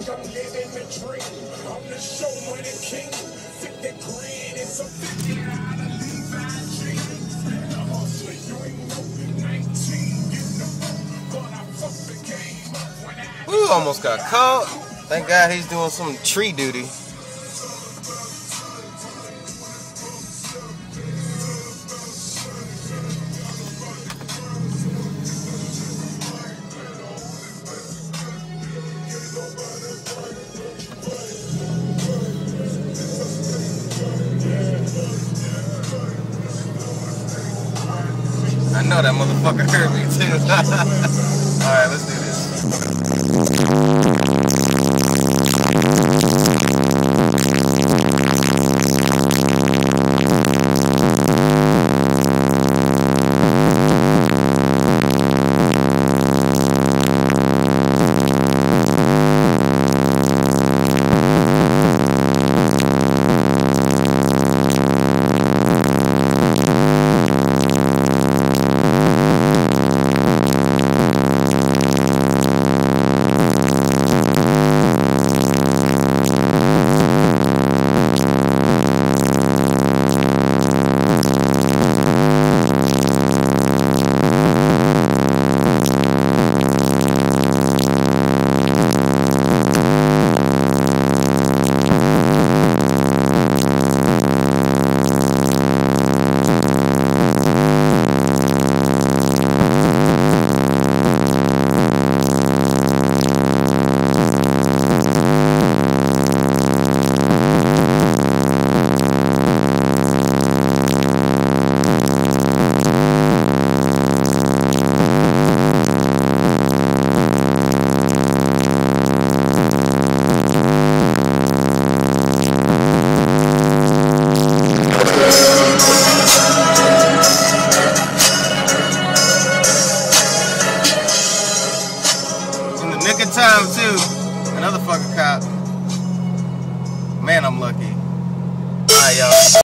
I'm living the dream. I'm the showman and king. 50 grand and some 50 out of Levi's jeans. The hustler, you ain't know 19. Getting the boat, but I fucked the game up when I. Ooh, almost got caught. Thank God he's doing some tree duty. I know that motherfucker heard me too. Alright, let's do Nick of time too. Another fucking cop. Man, I'm lucky. Alright, y'all.